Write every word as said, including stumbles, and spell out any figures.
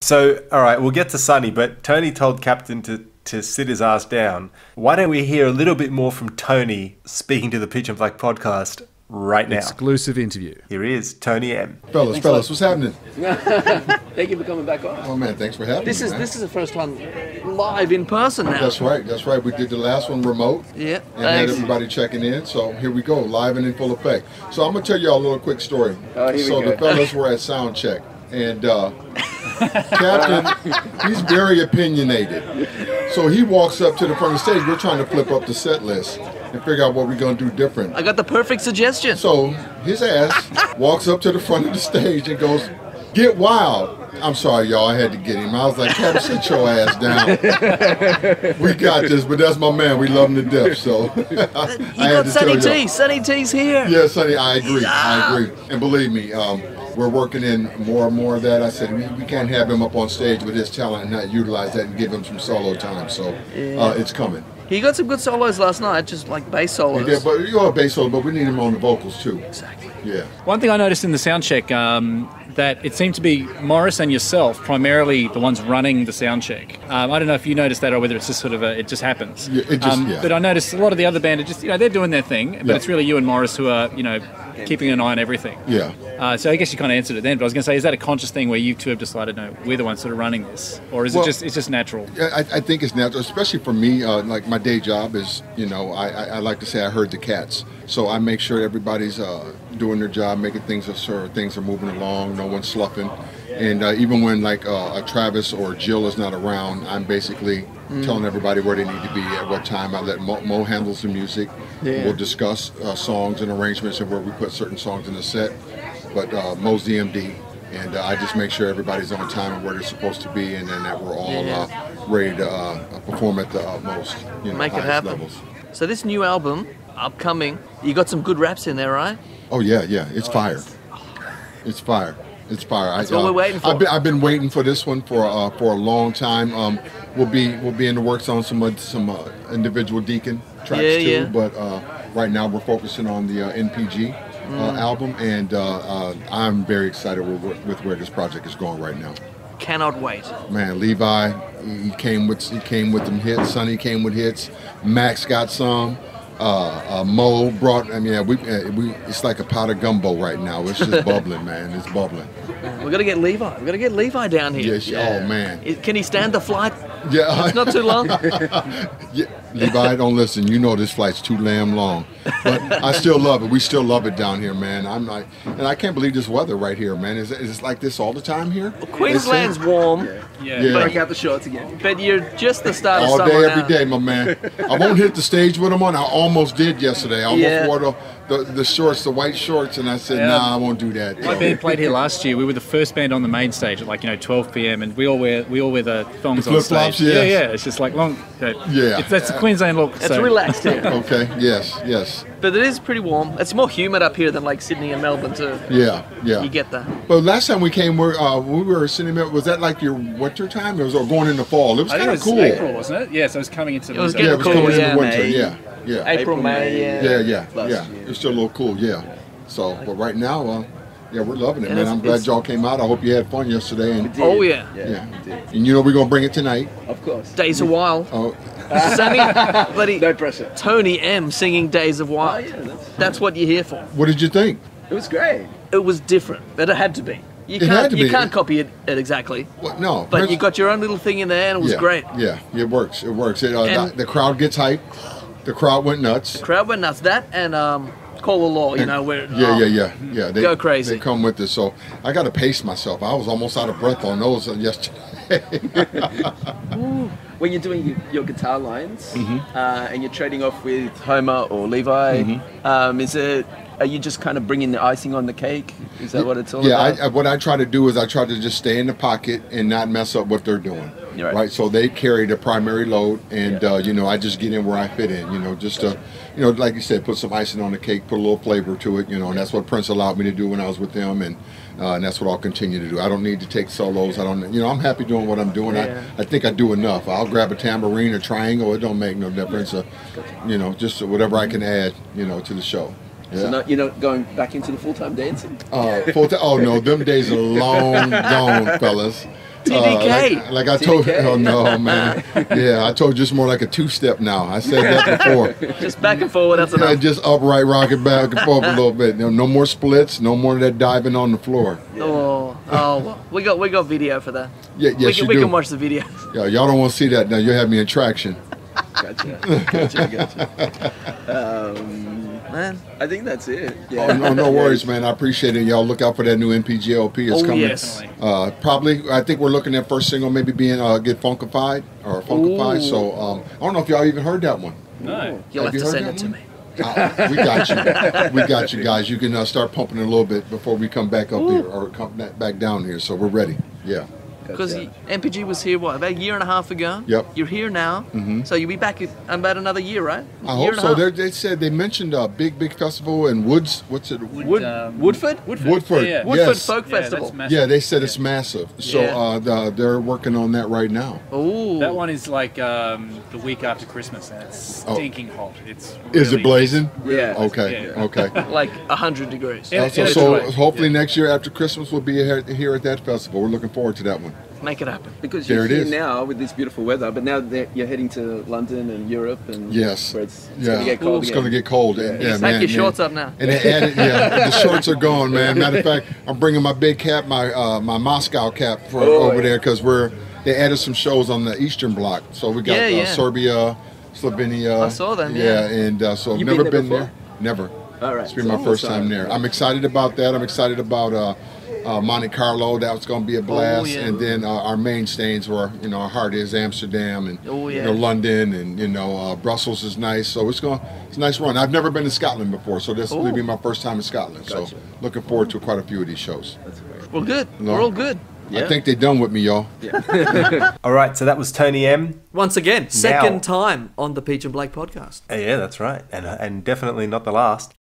So, all right, we'll get to Sonny, but Tony told Captain to, to sit his ass down. Why don't we hear a little bit more from Tony speaking to the Pitch and Black podcast right now? Exclusive interview. Here he is, Tony M. Fellas, Thanks fellas, what's happening? Thank you for coming back on. Oh man, thanks for having This me. is man. this is the first time live in person now. That's right, that's right. We did the last one remote. Yeah, And had thanks. everybody checking in. So here we go, live and in full effect. So I'm gonna tell y'all a little quick story. Oh, here we so go. the fellas were at sound check, and uh, Captain, he's very opinionated. So he walks up to the front of the stage. We're trying to flip up the set list and figure out what we're gonna do different. I got the perfect suggestion. So his ass walks up to the front of the stage and goes, "Get wild." I'm sorry, y'all, I had to get him. I was like, Captain, sit your ass down. We got this, but that's my man. We love him to death, so you I got had to Sunny tell T. y'all. Sunny T's here. Yeah, Sonny, I agree. I agree. And believe me, um, we're working in more and more of that. I said, we, we can't have him up on stage with his talent and not utilize that and give him some solo time. So uh, it's coming. He got some good solos last night, just like bass solos. Yeah, but you are a bass solo, but we need him on the vocals too. Exactly. Yeah. One thing I noticed in the sound check, um, that it seemed to be Morris and yourself primarily the ones running the sound check. Um, I don't know if you noticed that or whether it's just sort of a, it just happens. Yeah, it just- um, yeah. But I noticed a lot of the other band are just, you know, they're doing their thing, but Yeah. it's really you and Morris who are, you know, keeping an eye on everything. Yeah. Uh, so I guess you kind of answered it then, but I was going to say, is that a conscious thing where you two have decided, no, we're the ones sort of running this? Or is Well, it just, it's just natural? I, I think it's natural, especially for me. Uh, like my day job is, you know, I, I, I like to say I herd the cats. So I make sure everybody's uh, doing their job, making things sure things are moving along, no one's sloughing. And uh, even when like uh, a Travis or Jill is not around, I'm basically mm. telling everybody where they need to be at what time. I let Mo, Mo handles the music. Yeah. We'll discuss uh, songs and arrangements and where we put certain songs in the set. But uh, Mo's the M D. And uh, I just make sure everybody's on time and where they're supposed to be, and then that we're all Yeah. uh, ready to uh, perform at the utmost, you know, Make it highest happen. levels. So this new album, upcoming, you got some good raps in there, right? Oh yeah, yeah, it's fire. It's fire. It's fire. That's I, what uh, we're waiting for. I've been, I've been waiting for this one for uh, for a long time. Um, we'll be we'll be in the works on some uh, some uh, individual Deacon tracks Yeah, too, yeah. but uh, right now we're focusing on the uh, N P G uh, Mm. album, and uh, uh, I'm very excited with, with where this project is going right now. Cannot wait. Man, Levi, he came with he came with them hits. Sonny came with hits. Max got some. Uh, uh, Mo brought. I mean, yeah, we uh, we. It's like a pot of gumbo right now. It's just bubbling, man. It's bubbling. We got to get Levi. We got to get Levi down here. Yes. Oh man. I- Can he stand the flight? Yeah. It's not too long. Yeah, Levi, don't listen. You know this flight's too damn long, but I still love it. We still love it down here, man. I'm like, and I can't believe this weather right here, man. Is, is it like this all the time here? Queensland's warm, Yeah. Yeah. Break out the shorts again. but you're just the start of All summer day, now. every day, my man. I won't hit the stage with them on. I almost did yesterday. I almost Yeah. wore the, the, the shorts, the white shorts, and I said, Yeah. nah, I won't do that. My So, band played here last year. We were the first band on the main stage at like, you know, twelve p m and we all wear we all wear the thongs The on flip-flops, stage. yes. Yeah, yeah. It's just like long. You know, Yeah. It's, that's the Queensland look. It's so. relaxed here, okay, yes, yes. but it is pretty warm. It's more humid up here than like Sydney and Melbourne too. Yeah, yeah. You get that. But last time we came, we uh, we were sitting there, was that like your winter time? It was or going into fall. It was I think kind it of was cool. April, wasn't it? Yeah, so it was coming into It was winter. Yeah, it getting was cool, coming yeah, into winter. May. Yeah, yeah. April, May, yeah. Yeah, yeah, Last yeah. year. It's still a little cool, yeah. So, but right now, uh, yeah, we're loving it, And man. it's- I'm glad it's- y'all came out. I hope you had fun yesterday. And Did. Oh, yeah. Yeah, yeah, we did. and you know we're gonna bring it tonight. Of course. Days of Wild. Oh, Sunny, bloody No pressure. Tony M singing Days of Oh, Wild. yeah, that's, That's what you're here for. what did you think? it was great. It was different, but it had to be. You It can't had to you be. can't copy it, it exactly. What? No, But Prince- you got your own little thing in there and it was yeah, great. Yeah, it works. It works. It, uh, And- the, the crowd gets hyped. The crowd went nuts. Crowd went nuts. That and um, Call the Law, you know, where Yeah, oh, yeah, yeah, yeah. They, Go crazy. They come with us, so I got to pace myself. I was almost out of breath on those uh, yesterday. When you're doing your, your guitar lines Mm-hmm. uh, and you're trading off with Homer or Levi, Mm-hmm. um, is it? Are you just kind of bringing the icing on the cake? Is that what it's all Yeah, about? I, I, what I try to do is I try to just stay in the pocket and not mess up what they're doing. You're right. Right. So they carry the primary load, and Yeah. uh, you know I just get in where I fit in. You know, just to, you know, like you said, put some icing on the cake, put a little flavor to it. You know, and that's what Prince allowed me to do when I was with them, and uh, and that's what I'll continue to do. I don't need to take solos. I don't. You know, I'm happy doing what I'm doing. Yeah. I, I think I do enough. I'll grab a tambourine or triangle. It don't make no difference. Uh, you know, just whatever I can add. You know, to the show. Yeah. So not, you're not going back into the full-time dancing? Uh, full ti- oh no, them days are long gone, fellas. T D K. like, like I told you, oh no, man. Yeah, I told you it's more like a two-step now. I said that before. Just back and forward, that's Yeah, enough. just upright, rocking back and forth a little bit. No, no more splits, no more of that diving on the floor. Oh, oh, well, we got we got video for that. Yeah, we yes, can, you we do. can watch the video. Yeah, y'all don't want to see that now. You'll have me in traction. Gotcha. Gotcha. Gotcha. Um, Man, I think that's it. Oh, no, no worries, man. I appreciate it. Y'all look out for that new N P G L P. It's Oh, coming. yes. Uh, probably, I think we're looking at first single maybe being uh, Get Funkified or Funkified. Ooh. So um, I don't know if y'all even heard that one. No. you'll Have have, you to heard send that it to one? me. Uh, we got you. We got you guys. You can uh, start pumping it a little bit before we come back up Ooh. here or come back back down here. So we're ready. Yeah. Because N P G was here, what, about a year and a half ago? Yep. You're here now, Mm-hmm. so you'll be back in about another year, right? I year hope and a so. half. They're, they said they mentioned a big, big festival in Woods. What's it? Wood, um, Woodford? Woodford. Yeah, yeah. Woodford Yes. Folk Yeah, that's Festival. massive. Yeah, they said it's massive. So Yeah. uh, the, they're working on that right now. Oh, That one is like um, the week after Christmas, and it's Oh. stinking hot. It's Is really- it blazing? Yeah. Okay. Yeah. Okay. like a hundred degrees. Yeah. Uh, so in a so good way. hopefully next year after Christmas we'll be here, here at that festival. We're looking forward to that one. Make it happen. Because There you're it here is. now with this beautiful weather, but now that you're heading to London and Europe and Yes. where it's, it's Yeah. going to get cold It's again. going to get cold. Yeah, Just yeah, take man, your man. shorts up now. And they added, yeah, the shorts are gone, man. Matter of fact, I'm bringing my big cap, my uh, my Moscow cap for Oh, over yeah. there because we're they added some shows on the Eastern Bloc. So we got Yeah, uh, yeah. Serbia, Slovenia. I saw them, Yeah, yeah. and uh, so I've You've never been there been before? there. Never. All right. It's been so my first awesome. time there. I'm excited about that. I'm excited about uh, uh, Monte Carlo. That was going to be a blast. yeah. And then uh, our mainstays were, you know, our heart is Amsterdam and Oh, you yeah. know, London and you know uh, Brussels is nice. So it's going it's a nice run. I've never been to Scotland before, so this will Oh. be my first time in Scotland. Gotcha. So looking forward to quite a few of these shows. That's great. We're good. No. We're all good. Yeah. I think they're done with me, y'all. All right, so that was Tony M. Once again, second Now- time on the Peach and Blake podcast. Uh, Yeah, that's right, and and definitely not the last.